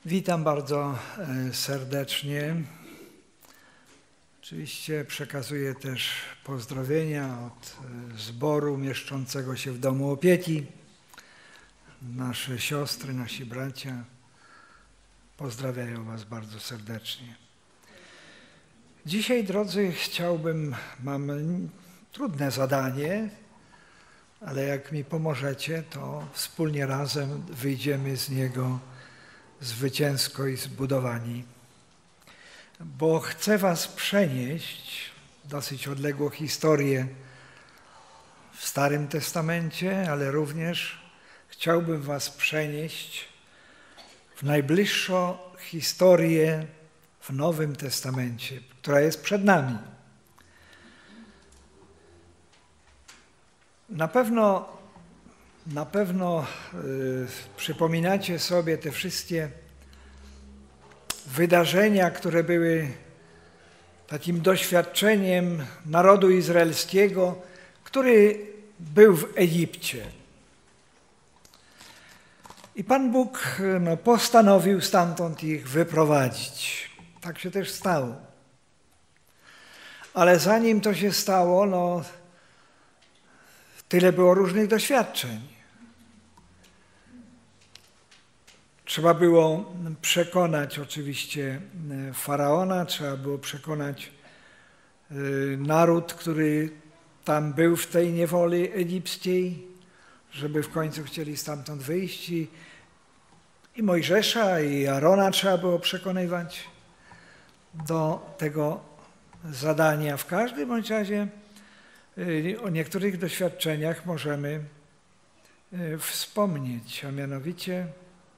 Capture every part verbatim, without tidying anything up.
Witam bardzo serdecznie. Oczywiście przekazuję też pozdrowienia od zboru mieszczącego się w Domu Opieki. Nasze siostry, nasi bracia pozdrawiają Was bardzo serdecznie. Dzisiaj, drodzy, chciałbym, mam trudne zadanie, ale jak mi pomożecie, to wspólnie razem wyjdziemy z niego zwycięsko i zbudowani. Bo chcę Was przenieść dosyć odległą historię w Starym Testamencie, ale również chciałbym Was przenieść w najbliższą historię w Nowym Testamencie, która jest przed nami. Na pewno Na pewno y, przypominacie sobie te wszystkie wydarzenia, które były takim doświadczeniem narodu izraelskiego, który był w Egipcie. I Pan Bóg no, postanowił stamtąd ich wyprowadzić. Tak się też stało. Ale zanim to się stało, no, tyle było różnych doświadczeń. Trzeba było przekonać oczywiście Faraona, trzeba było przekonać naród, który tam był w tej niewoli egipskiej, żeby w końcu chcieli stamtąd wyjść. I, i Mojżesza, i Arona trzeba było przekonywać do tego zadania. W każdym bądź razie o niektórych doświadczeniach możemy wspomnieć, a mianowicie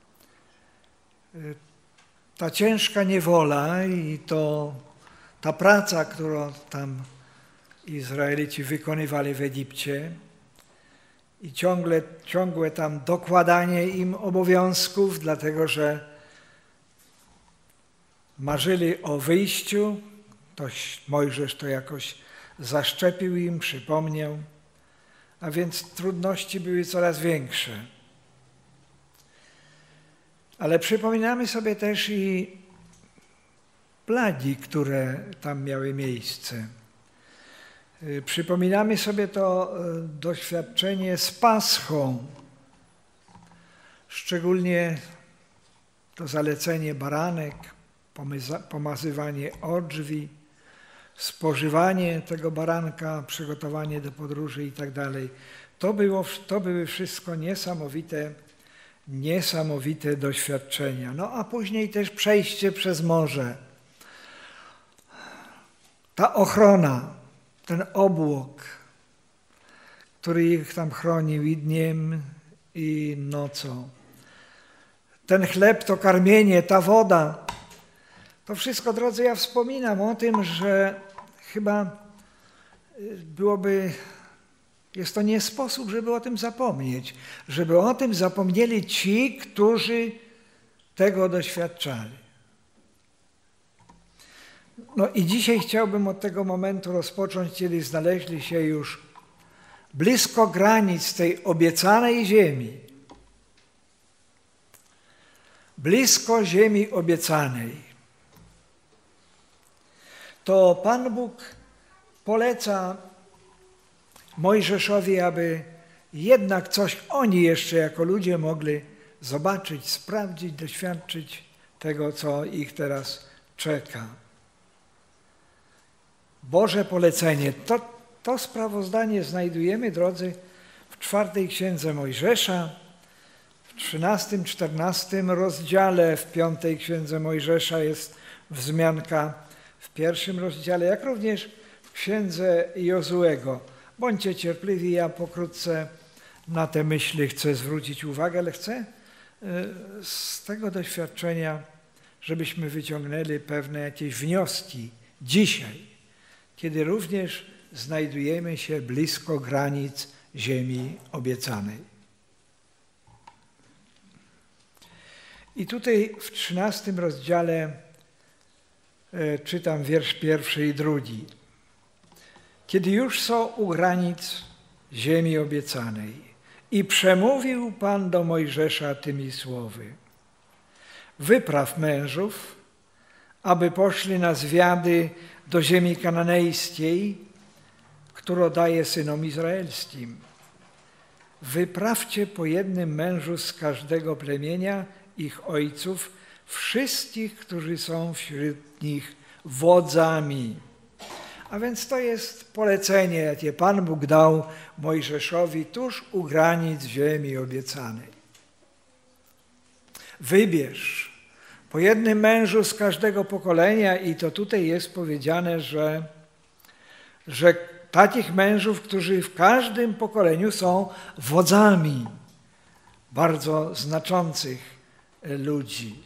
ta ciężka niewola i to, ta praca, którą tam Izraelici wykonywali w Egipcie i ciągle, ciągłe tam dokładanie im obowiązków, dlatego że marzyli o wyjściu, to Mojżesz to jakoś zaszczepił im, przypomniał, a więc trudności były coraz większe. Ale przypominamy sobie też i plagi, które tam miały miejsce. Przypominamy sobie to doświadczenie z Paschą, szczególnie to zalecenie baranek, pomazywanie odrzwi, spożywanie tego baranka, przygotowanie do podróży i tak dalej. To było, to były wszystko niesamowite, niesamowite doświadczenia. No a później też przejście przez morze. Ta ochrona, ten obłok, który ich tam chronił i dniem, i nocą. Ten chleb, to karmienie, ta woda. To wszystko, drodzy, ja wspominam o tym, że chyba byłoby, jest to nie sposób, żeby o tym zapomnieć, żeby o tym zapomnieli ci, którzy tego doświadczali. No i dzisiaj chciałbym od tego momentu rozpocząć, kiedy znaleźli się już blisko granic tej obiecanej ziemi. Blisko ziemi obiecanej. To Pan Bóg poleca Mojżeszowi, aby jednak coś oni jeszcze jako ludzie mogli zobaczyć, sprawdzić, doświadczyć tego, co ich teraz czeka. Boże polecenie. To, to sprawozdanie znajdujemy, drodzy, w czwartej księdze Mojżesza, w trzynastym, czternastym rozdziale, w piątej księdze Mojżesza jest wzmianka w pierwszym rozdziale, jak również w księdze Jozuego. Bądźcie cierpliwi, ja pokrótce na te myśli chcę zwrócić uwagę, ale chcę z tego doświadczenia, żebyśmy wyciągnęli pewne jakieś wnioski dzisiaj, kiedy również znajdujemy się blisko granic ziemi obiecanej. I tutaj w trzynastym rozdziale czytam wiersz pierwszy i drugi. Kiedy już są u granic ziemi obiecanej i przemówił Pan do Mojżesza tymi słowy. wypraw mężów, aby poszli na zwiady do ziemi kananejskiej, którą daje synom izraelskim. Wyprawcie po jednym mężu z każdego plemienia ich ojców, wszystkich, którzy są wśród nich wodzami. A więc to jest polecenie, jakie Pan Bóg dał Mojżeszowi tuż u granic ziemi obiecanej. Wybierz po jednym mężu z każdego pokolenia i to tutaj jest powiedziane, że, że takich mężów, którzy w każdym pokoleniu są wodzami bardzo znaczących ludzi.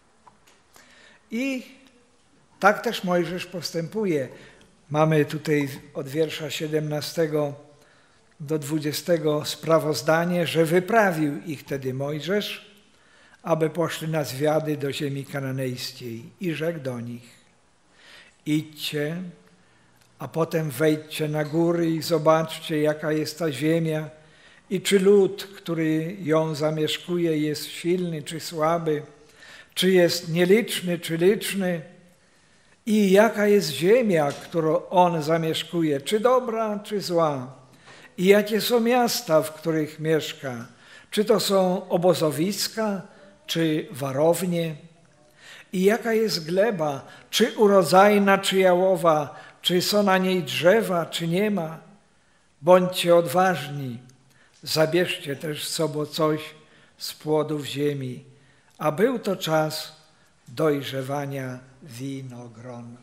I tak też Mojżesz postępuje. Mamy tutaj od wiersza siedemnastego do dwudziestego sprawozdanie, że wyprawił ich wtedy Mojżesz, aby poszli na zwiady do ziemi kananejskiej i rzekł do nich: idźcie, a potem wejdźcie na góry i zobaczcie, jaka jest ta ziemia i czy lud, który ją zamieszkuje, jest silny czy słaby, czy jest nieliczny czy liczny i jaka jest ziemia, którą on zamieszkuje, czy dobra, czy zła i jakie są miasta, w których mieszka, czy to są obozowiska, czy warownie i jaka jest gleba, czy urodzajna, czy jałowa, czy są na niej drzewa, czy nie ma. Bądźcie odważni, zabierzcie też z sobą coś z płodów ziemi, a był to czas dojrzewania winogron.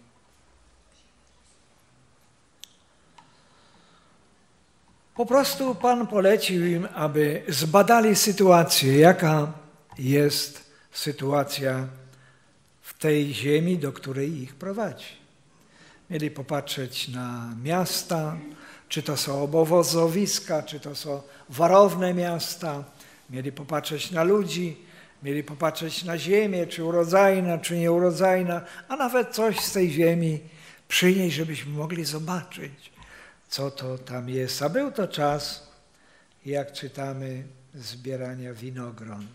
Po prostu Pan polecił im, aby zbadali sytuację, jaka jest sytuacja w tej ziemi, do której ich prowadzi. Mieli popatrzeć na miasta, czy to są obozowiska, czy to są warowne miasta. Mieli popatrzeć na ludzi, mieli popatrzeć na ziemię, czy urodzajna, czy nieurodzajna, a nawet coś z tej ziemi przynieść, żebyśmy mogli zobaczyć, co to tam jest. A był to czas, jak czytamy, zbierania winogron.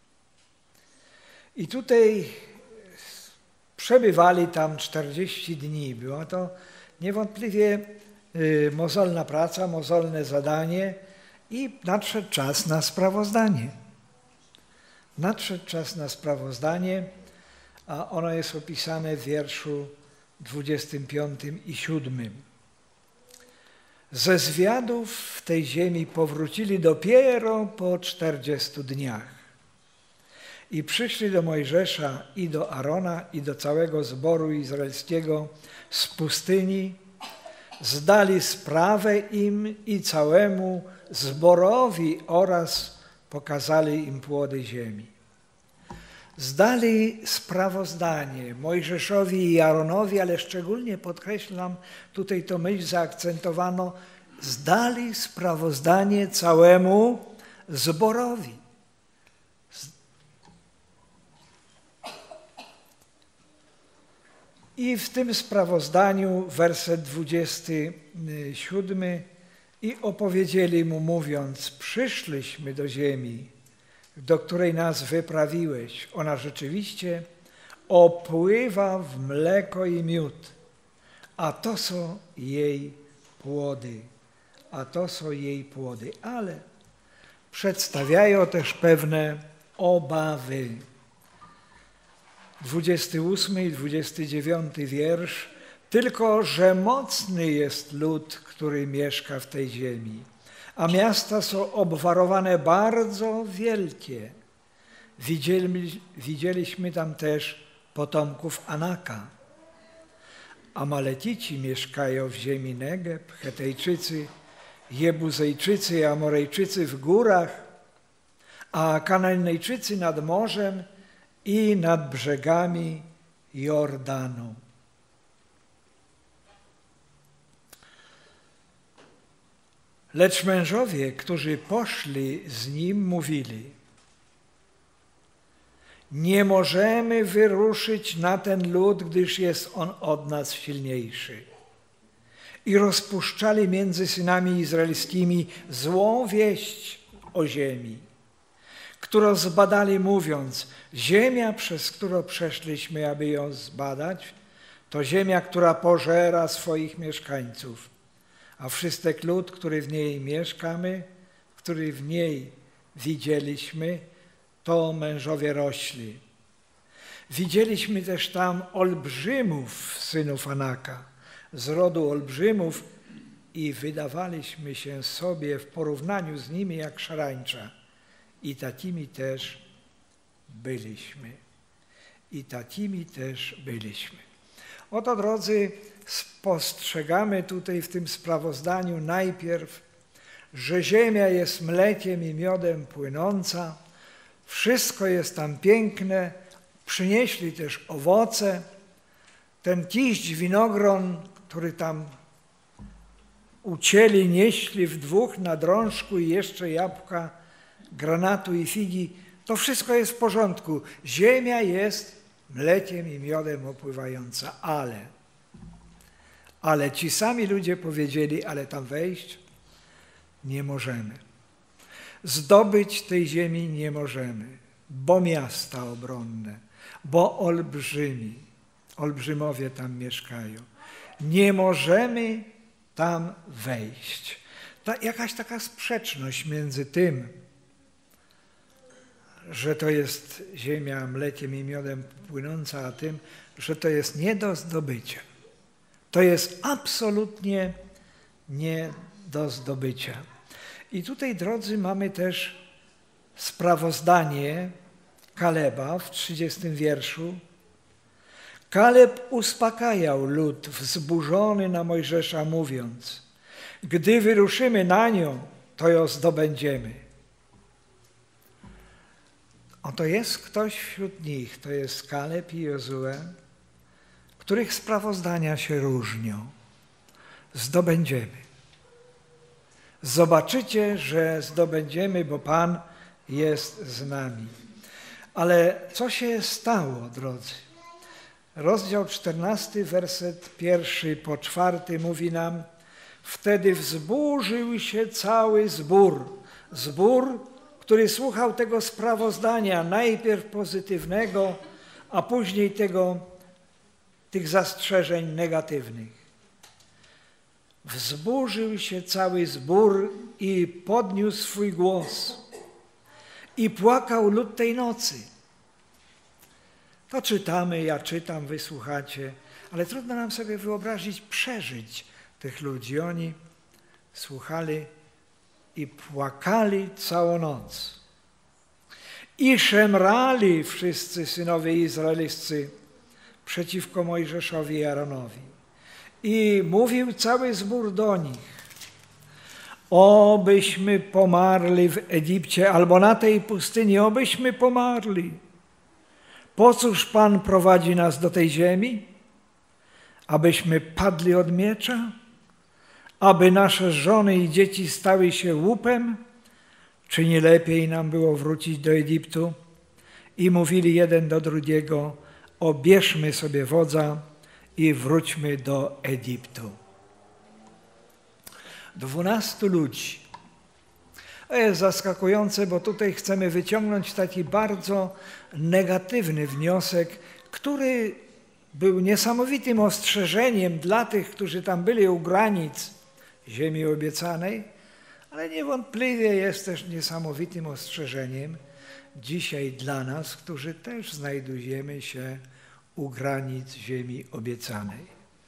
I tutaj przebywali tam czterdzieści dni. Była to niewątpliwie mozolna praca, mozolne zadanie i nadszedł czas na sprawozdanie. Nadszedł czas na sprawozdanie, a ono jest opisane w wierszu dwudziestym piątym i siódmym. Ze zwiadów w tej ziemi powrócili dopiero po czterdziestu dniach. I przyszli do Mojżesza i do Arona i do całego zboru izraelskiego z pustyni, zdali sprawę im i całemu zborowi oraz pokazali im płody ziemi. Zdali sprawozdanie Mojżeszowi i Aaronowi, ale szczególnie podkreślam, tutaj to myśl zaakcentowano, zdali sprawozdanie całemu zborowi. I w tym sprawozdaniu, werset dwudziesty siódmy, i opowiedzieli mu, mówiąc: przyszliśmy do ziemi, do której nas wyprawiłeś. Ona rzeczywiście opływa w mleko i miód, a to są jej płody. A to są jej płody. Ale przedstawiają też pewne obawy. dwudziesty ósmy i dwudziesty dziewiąty wiersz. Tylko że mocny jest lud, który mieszka w tej ziemi, a miasta są obwarowane bardzo wielkie. Widzieli, widzieliśmy tam też potomków Anaka. Amalecici mieszkają w ziemi Negeb, Hetejczycy, Jebuzejczycy i Amorejczycy w górach, a Kananejczycy nad morzem i nad brzegami Jordanu. Lecz mężowie, którzy poszli z nim, mówili: nie możemy wyruszyć na ten lud, gdyż jest on od nas silniejszy. I rozpuszczali między synami izraelskimi złą wieść o ziemi, którą zbadali mówiąc, ziemia, przez którą przeszliśmy, aby ją zbadać, to ziemia, która pożera swoich mieszkańców, a wszystek lud, który w niej mieszkamy, który w niej widzieliśmy, to mężowie rośli. Widzieliśmy też tam olbrzymów, synów Anaka, z rodu olbrzymów i wydawaliśmy się sobie w porównaniu z nimi jak szarańcza. I takimi też byliśmy. I takimi też byliśmy. Oto, drodzy, spostrzegamy tutaj w tym sprawozdaniu najpierw, że ziemia jest mlekiem i miodem płynąca, wszystko jest tam piękne, przynieśli też owoce, ten kiść winogron, który tam ucięli, nieśli w dwóch na drążku i jeszcze jabłka, granatu i figi, to wszystko jest w porządku. Ziemia jest mlekiem i miodem opływająca, ale, ale ci sami ludzie powiedzieli, ale tam wejść nie możemy. Zdobyć tej ziemi nie możemy, bo miasta obronne, bo olbrzymi, olbrzymowie tam mieszkają. Nie możemy tam wejść. Ta, jakaś taka sprzeczność między tym, że to jest ziemia mlekiem i miodem płynąca, a tym, że to jest nie do zdobycia. To jest absolutnie nie do zdobycia. I tutaj, drodzy, mamy też sprawozdanie Kaleba w trzydziestym wierszu. Kaleb uspokajał lud wzburzony na Mojżesza, mówiąc, gdy wyruszymy na nią, to ją zdobędziemy. Oto jest ktoś wśród nich, to jest Kaleb i Jozue, których sprawozdania się różnią. Zdobędziemy. Zobaczycie, że zdobędziemy, bo Pan jest z nami. Ale co się stało, drodzy? Rozdział czternasty, werset pierwszy po czwarty mówi nam, wtedy wzburzył się cały zbór. Zbór, który słuchał tego sprawozdania, najpierw pozytywnego, a później tego, tych zastrzeżeń negatywnych. Wzburzył się cały zbór i podniósł swój głos i płakał lud tej nocy. To czytamy, ja czytam, wy słuchacie, ale trudno nam sobie wyobrazić, przeżyć tych ludzi. Oni słuchali i płakali całą noc. I szemrali wszyscy synowie izraelscy przeciwko Mojżeszowi i Aaronowi. I mówił cały zbór do nich, obyśmy pomarli w Egipcie, albo na tej pustyni, obyśmy pomarli. Po cóż Pan prowadzi nas do tej ziemi? Abyśmy padli od miecza? Aby nasze żony i dzieci stały się łupem? Czy nie lepiej nam było wrócić do Egiptu? I mówili jeden do drugiego, obierzmy sobie wodza i wróćmy do Egiptu. Dwunastu ludzi. To jest zaskakujące, bo tutaj chcemy wyciągnąć taki bardzo negatywny wniosek, który był niesamowitym ostrzeżeniem dla tych, którzy tam byli u granic ziemi obiecanej, ale niewątpliwie jest też niesamowitym ostrzeżeniem dzisiaj dla nas, którzy też znajdujemy się u granic ziemi obiecanej.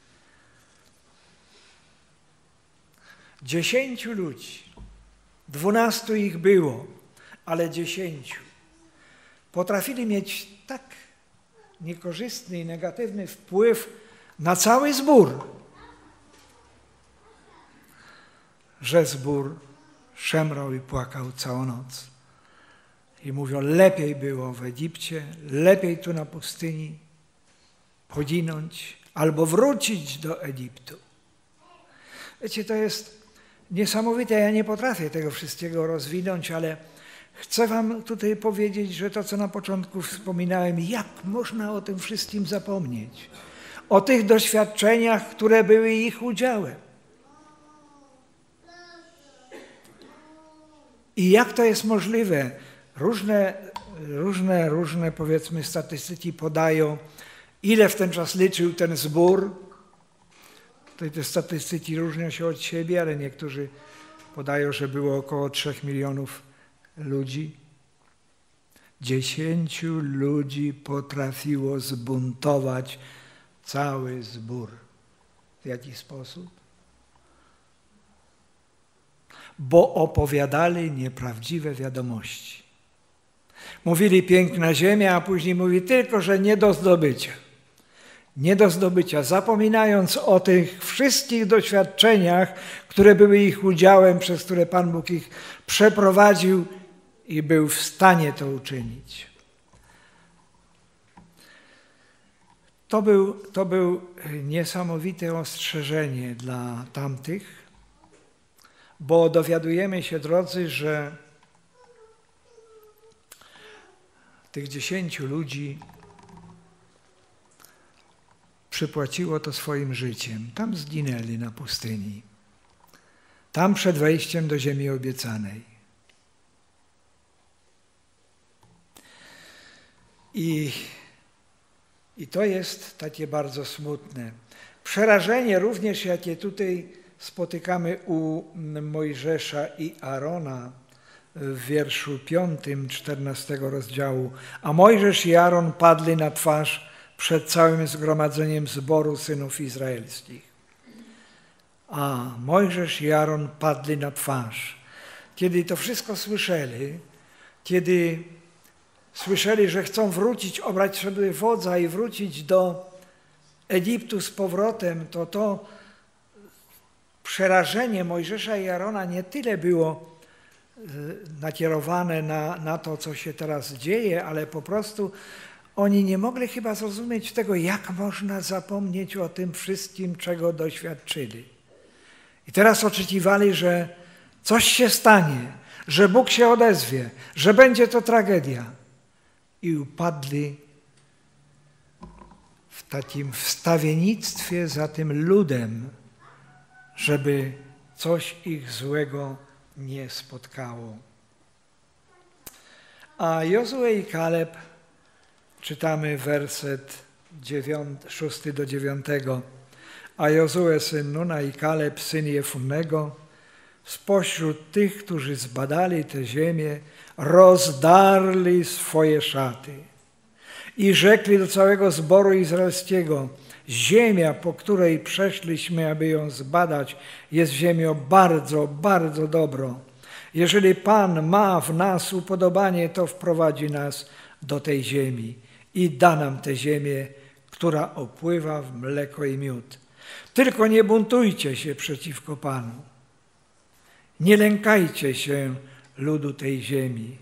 Dziesięciu ludzi, dwunastu ich było, ale dziesięciu potrafili mieć tak niekorzystny i negatywny wpływ na cały zbór, że zbór szemrał i płakał całą noc. I mówią, lepiej było w Egipcie, lepiej tu na pustyni poginąć albo wrócić do Egiptu. Wiecie, to jest niesamowite, ja nie potrafię tego wszystkiego rozwinąć, ale chcę wam tutaj powiedzieć, że to, co na początku wspominałem, jak można o tym wszystkim zapomnieć? O tych doświadczeniach, które były ich udziałem. I jak to jest możliwe, Różne, różne, różne powiedzmy statystyki podają, ile w ten czas liczył ten zbór. Tutaj te statystyki różnią się od siebie, ale niektórzy podają, że było około trzech milionów ludzi. Dziesięciu ludzi potrafiło zbuntować cały zbór. W jaki sposób? Bo opowiadali nieprawdziwe wiadomości. Mówili piękna ziemia, a później mówi tylko, że nie do zdobycia. Nie do zdobycia, zapominając o tych wszystkich doświadczeniach, które były ich udziałem, przez które Pan Bóg ich przeprowadził i był w stanie to uczynić. To był, to był niesamowite ostrzeżenie dla tamtych, bo dowiadujemy się, drodzy, że tych dziesięciu ludzi przypłaciło to swoim życiem. Tam zginęli na pustyni. Tam przed wejściem do ziemi obiecanej. I, I to jest takie bardzo smutne. Przerażenie również, jakie tutaj spotykamy u Mojżesza i Aarona w wierszu piątym, czternastego rozdziału. A Mojżesz i Aaron padli na twarz przed całym zgromadzeniem zboru synów izraelskich. A Mojżesz i Aaron padli na twarz. Kiedy to wszystko słyszeli, kiedy słyszeli, że chcą wrócić, obrać sobie wodza i wrócić do Egiptu z powrotem, to to przerażenie Mojżesza i Aarona nie tyle było nakierowane na, na to, co się teraz dzieje, ale po prostu oni nie mogli chyba zrozumieć tego, jak można zapomnieć o tym wszystkim, czego doświadczyli. I teraz oczekiwali, że coś się stanie, że Bóg się odezwie, że będzie to tragedia. I upadli w takim wstawiennictwie za tym ludem, żeby coś ich złego nie spotkało. A Jozue i Kaleb, czytamy werset szósty do dziewiątego. A Jozue syn Nuna i Kaleb syn Jefunnego spośród tych, którzy zbadali tę ziemię, rozdarli swoje szaty i rzekli do całego zboru izraelskiego: ziemia, po której przeszliśmy, aby ją zbadać, jest ziemią bardzo, bardzo dobrą. Jeżeli Pan ma w nas upodobanie, to wprowadzi nas do tej ziemi i da nam tę ziemię, która opływa w mleko i miód. Tylko nie buntujcie się przeciwko Panu. Nie lękajcie się ludu tej ziemi.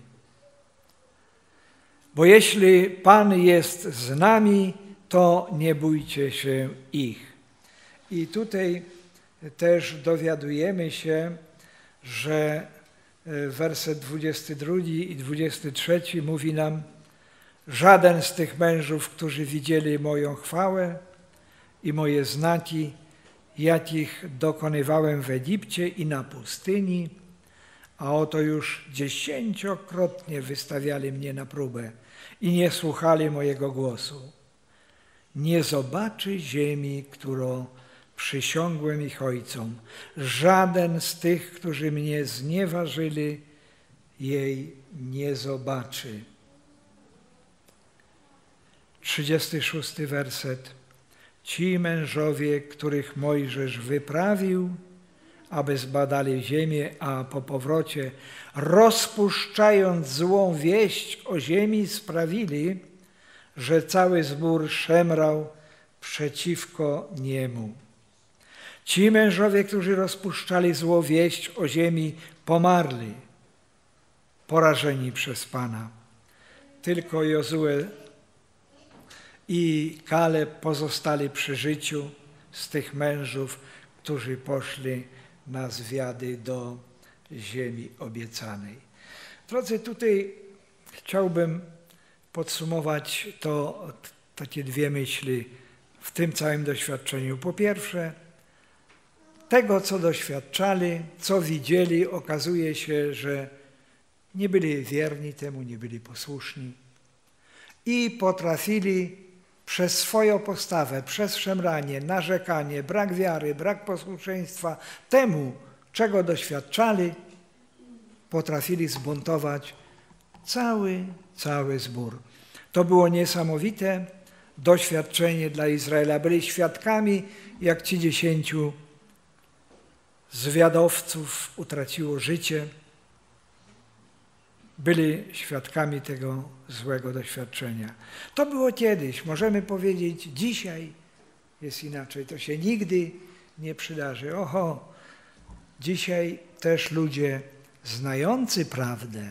Bo jeśli Pan jest z nami, to nie bójcie się ich. I tutaj też dowiadujemy się, że werset dwudziesty drugi i dwudziesty trzeci mówi nam: żaden z tych mężów, którzy widzieli moją chwałę i moje znaki, jakich dokonywałem w Egipcie i na pustyni, a oto już dziesięciokrotnie wystawiali mnie na próbę i nie słuchali mojego głosu, nie zobaczy ziemi, którą przysiągłem ich ojcom. Żaden z tych, którzy mnie znieważyli, jej nie zobaczy. trzydziesty szósty werset. Ci mężowie, których Mojżesz wyprawił, aby zbadali ziemię, a po powrocie, rozpuszczając złą wieść o ziemi, sprawili, że cały zbór szemrał przeciwko niemu. Ci mężowie, którzy rozpuszczali złą wieść o ziemi, pomarli, porażeni przez Pana. Tylko Jozue i Kaleb pozostali przy życiu z tych mężów, którzy poszli na zwiady do ziemi obiecanej. Drodzy, tutaj chciałbym podsumować to, takie dwie myśli w tym całym doświadczeniu. Po pierwsze, tego, co doświadczali, co widzieli, okazuje się, że nie byli wierni temu, nie byli posłuszni i potrafili przez swoją postawę, przez szemranie, narzekanie, brak wiary, brak posłuszeństwa temu, czego doświadczali, potrafili zbuntować cały, cały zbór. To było niesamowite doświadczenie dla Izraela. Byli świadkami, jak ci dziesięciu zwiadowców utraciło życie. Byli świadkami tego złego doświadczenia. To było kiedyś, możemy powiedzieć, dzisiaj jest inaczej. To się nigdy nie przydarzy. Oho, dzisiaj też ludzie znający prawdę,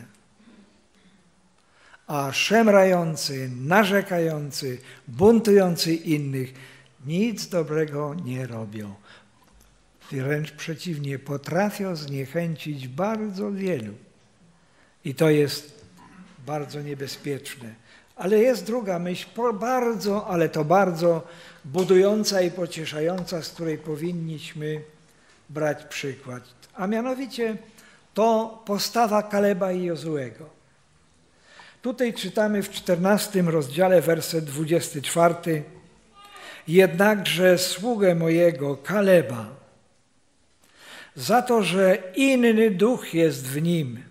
a szemrający, narzekający, buntujący innych nic dobrego nie robią. Wręcz przeciwnie, potrafią zniechęcić bardzo wielu. I to jest bardzo niebezpieczne. Ale jest druga myśl, bardzo, ale to bardzo budująca i pocieszająca, z której powinniśmy brać przykład. A mianowicie to postawa Kaleba i Jozuego. Tutaj czytamy w czternastym rozdziale, werset dwudziesty czwarty. Jednakże sługę mojego Kaleba, za to, że inny duch jest w nim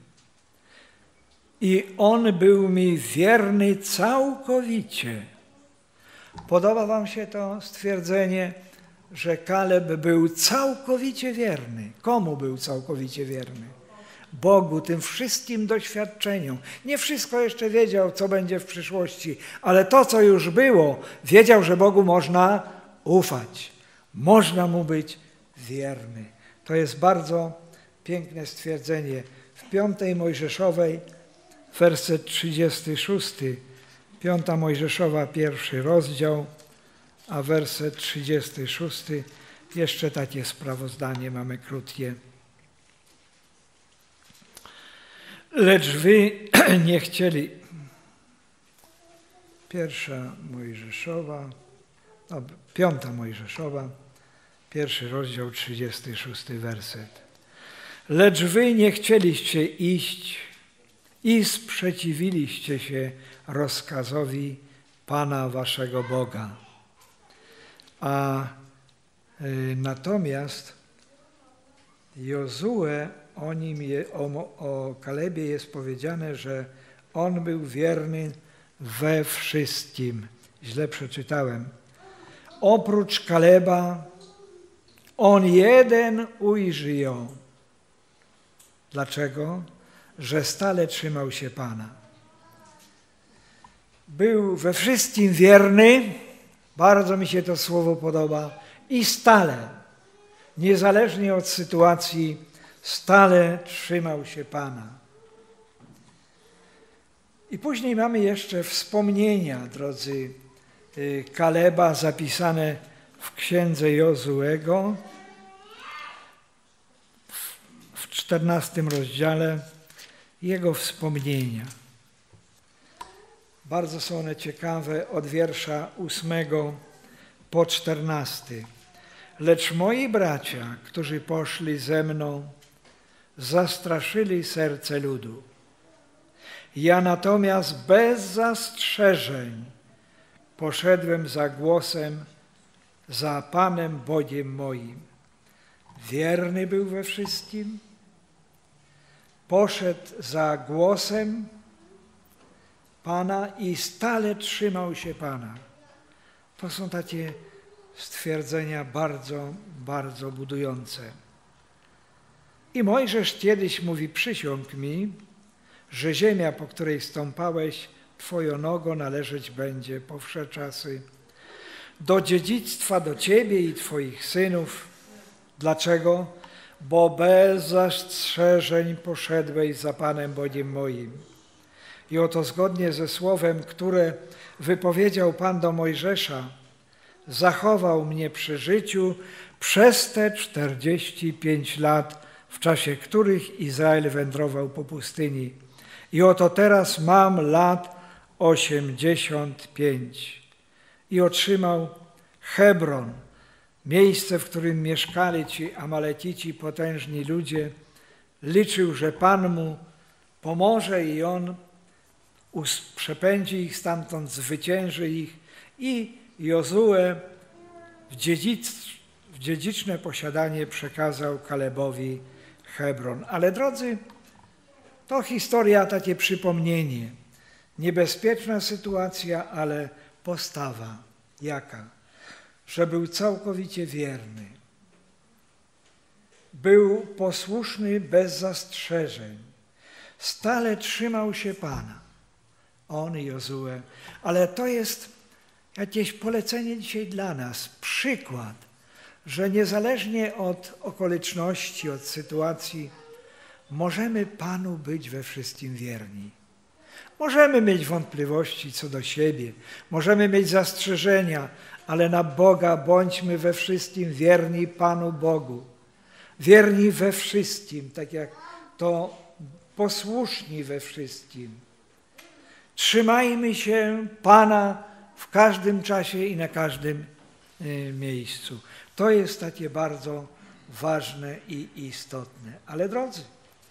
i on był mi wierny całkowicie. Podoba wam się to stwierdzenie, że Kaleb był całkowicie wierny? Komu był całkowicie wierny? Bogu, tym wszystkim doświadczeniom. Nie wszystko jeszcze wiedział, co będzie w przyszłości, ale to, co już było, wiedział, że Bogu można ufać. Można Mu być wierny. To jest bardzo piękne stwierdzenie. W piątej Mojżeszowej, werset trzydziesty szósty, piąta Mojżeszowa, pierwszy rozdział, a werset trzydziesty szósty, jeszcze takie sprawozdanie mamy krótkie. Lecz wy nie chcieli. Pierwsza Mojżeszowa, no, piąta Mojżeszowa, pierwszy rozdział, trzydziesty szósty werset. Lecz wy nie chcieliście iść i sprzeciwiliście się rozkazowi Pana waszego Boga. A y, natomiast Jozue, o nim je, o, o Kalebie jest powiedziane, że on był wierny we wszystkim. Źle przeczytałem. Oprócz Kaleba on jeden ujrzy ją. Dlaczego? Że stale trzymał się Pana. Był we wszystkim wierny, bardzo mi się to słowo podoba, i stale, niezależnie od sytuacji, stale trzymał się Pana. I później mamy jeszcze wspomnienia, drodzy, Kaleba zapisane w księdze Jozuego w czternastym rozdziale, jego wspomnienia. Bardzo są one ciekawe, od wiersza ósmego po czternasty. Lecz moi bracia, którzy poszli ze mną, zastraszyli serce ludu. Ja natomiast bez zastrzeżeń poszedłem za głosem, za Panem Bogiem moim. Wierny był we wszystkim, poszedł za głosem Pana i stale trzymał się Pana. To są takie stwierdzenia bardzo, bardzo budujące. I Mojżesz kiedyś mówi, przysiąg mi, że ziemia, po której stąpałeś, Twoją nogą należeć będzie po wsze czasy, do dziedzictwa do Ciebie i Twoich synów. Dlaczego? Bo bez zastrzeżeń poszedłeś za Panem Bogiem moim. I oto zgodnie ze słowem, które wypowiedział Pan do Mojżesza, zachował mnie przy życiu przez te czterdzieści pięć lat, w czasie których Izrael wędrował po pustyni. I oto teraz mam lat osiemdziesiąt pięć. I otrzymał Hebron, miejsce, w którym mieszkali ci Amalecici, potężni ludzie. Liczył, że Pan mu pomoże i On przepędzi ich stamtąd, zwycięży ich i Jozue w, dziedzic, w dziedziczne posiadanie przekazał Kalebowi Hebron. Ale drodzy, to historia, takie przypomnienie. Niebezpieczna sytuacja, ale postawa. Jaka? Że był całkowicie wierny. Był posłuszny bez zastrzeżeń. Stale trzymał się Pana. On i Jozue. Ale to jest jakieś polecenie dzisiaj dla nas. Przykład, że niezależnie od okoliczności, od sytuacji, możemy Panu być we wszystkim wierni. Możemy mieć wątpliwości co do siebie, możemy mieć zastrzeżenia, ale na Boga bądźmy we wszystkim wierni Panu Bogu. Wierni we wszystkim, tak jak to posłuszni we wszystkim. Trzymajmy się Pana w każdym czasie i na każdym miejscu. To jest takie bardzo ważne i istotne. Ale drodzy,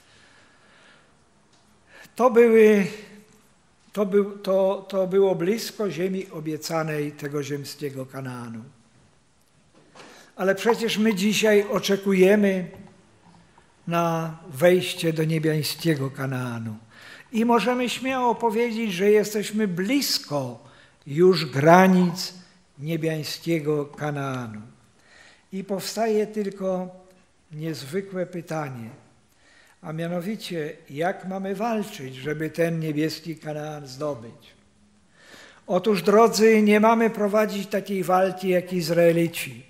to, były, to, był, to, to było blisko ziemi obiecanej, tego ziemskiego Kanaanu. Ale przecież my dzisiaj oczekujemy na wejście do niebiańskiego Kanaanu. I możemy śmiało powiedzieć, że jesteśmy blisko już granic niebiańskiego Kanaanu. I powstaje tylko niezwykłe pytanie, a mianowicie, jak mamy walczyć, żeby ten niebieski Kanaan zdobyć? Otóż, drodzy, nie mamy prowadzić takiej walki jak Izraelici,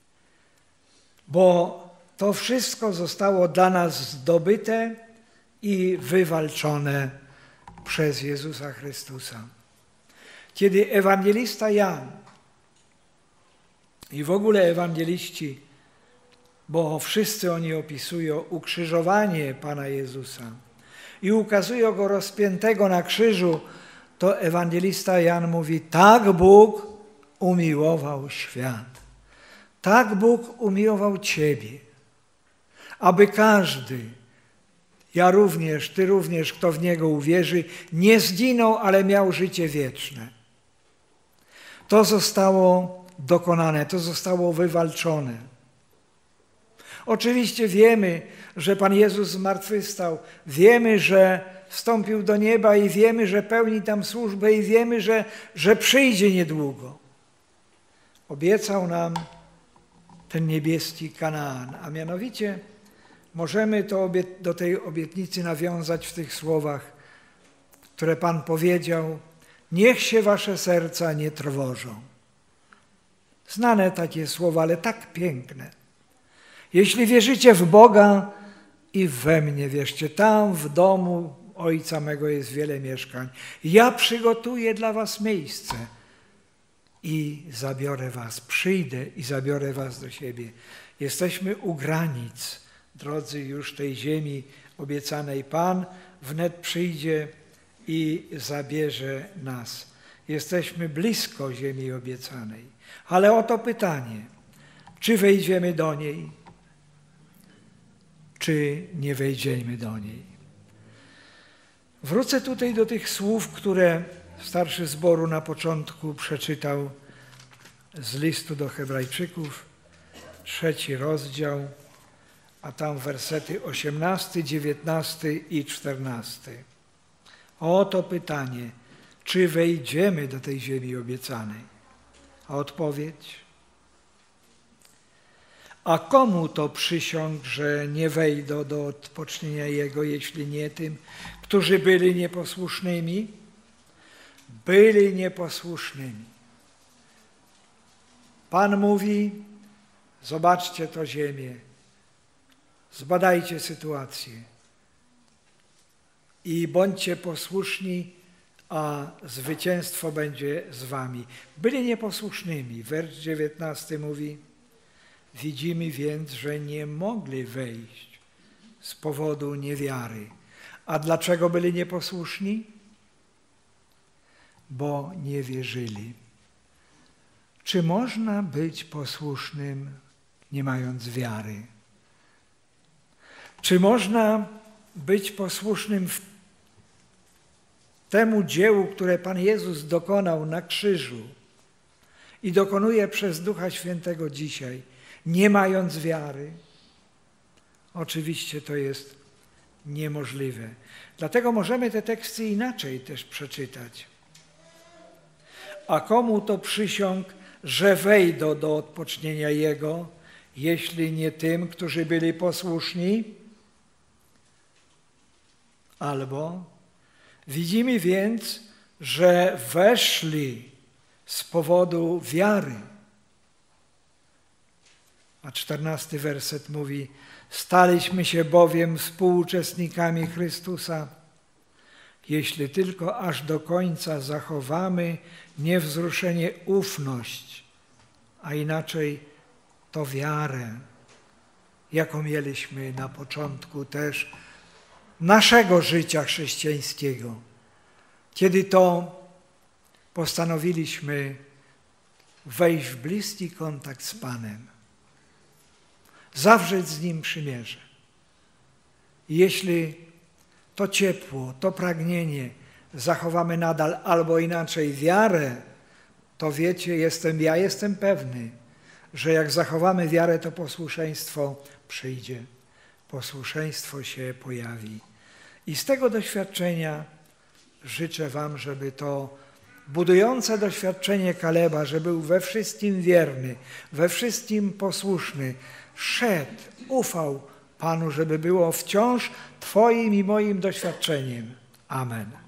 bo to wszystko zostało dla nas zdobyte i wywalczone przez Jezusa Chrystusa. Kiedy ewangelista Jan i w ogóle ewangeliści, bo wszyscy oni opisują ukrzyżowanie Pana Jezusa i ukazują Go rozpiętego na krzyżu, to ewangelista Jan mówi, tak Bóg umiłował świat. Tak Bóg umiłował Ciebie, aby każdy, ja również, Ty również, kto w Niego uwierzy, nie zginął, ale miał życie wieczne. To zostało dokonane, to zostało wywalczone. Oczywiście wiemy, że Pan Jezus zmartwychwstał, wiemy, że wstąpił do nieba i wiemy, że pełni tam służbę i wiemy, że, że przyjdzie niedługo. Obiecał nam ten niebieski Kanaan, a mianowicie możemy to do tej obietnicy nawiązać w tych słowach, które Pan powiedział, niech się wasze serca nie trwożą. Znane takie słowa, ale tak piękne. Jeśli wierzycie w Boga i we mnie wierzcie, tam w domu Ojca mego jest wiele mieszkań. Ja przygotuję dla was miejsce i zabiorę was, przyjdę i zabiorę was do siebie. Jesteśmy u granic, drodzy, już tej ziemi obiecanej. Pan wnet przyjdzie i zabierze nas. Jesteśmy blisko ziemi obiecanej. Ale oto pytanie, czy wejdziemy do niej, czy nie wejdziemy do niej. Wrócę tutaj do tych słów, które starszy zboru na początku przeczytał z listu do Hebrajczyków, trzeci rozdział, a tam wersety osiemnasty, dziewiętnasty i czternasty. Oto pytanie, czy wejdziemy do tej ziemi obiecanej? A odpowiedź? A komu to przysiąg, że nie wejdą do odpocznienia Jego, jeśli nie tym, którzy byli nieposłusznymi? Byli nieposłusznymi. Pan mówi, zobaczcie to ziemię, zbadajcie sytuację i bądźcie posłuszni, a zwycięstwo będzie z wami. Byli nieposłusznymi. Wers dziewiętnasty mówi, widzimy więc, że nie mogli wejść z powodu niewiary. A dlaczego byli nieposłuszni? Bo nie wierzyli. Czy można być posłusznym, nie mając wiary? Czy można być posłusznym w temu dziełu, które Pan Jezus dokonał na krzyżu i dokonuje przez Ducha Świętego dzisiaj, nie mając wiary, oczywiście to jest niemożliwe. Dlatego możemy te teksty inaczej też przeczytać. A komu to przysiąg, że wejdą do odpocznienia Jego, jeśli nie tym, którzy byli posłuszni? Albo widzimy więc, że weszli z powodu wiary. A czternasty werset mówi: staliśmy się bowiem współuczestnikami Chrystusa, jeśli tylko aż do końca zachowamy niewzruszenie ufność, a inaczej to wiarę, jaką mieliśmy na początku też naszego życia chrześcijańskiego, kiedy to postanowiliśmy wejść w bliski kontakt z Panem, zawrzeć z Nim przymierze. I jeśli to ciepło, to pragnienie zachowamy nadal, albo inaczej wiarę, to wiecie, jestem, ja jestem pewny, że jak zachowamy wiarę, to posłuszeństwo przyjdzie. Posłuszeństwo się pojawi. I z tego doświadczenia życzę wam, żeby to budujące doświadczenie Kaleba, że był we wszystkim wierny, we wszystkim posłuszny, szedł, ufał Panu, żeby było wciąż Twoim i moim doświadczeniem. Amen.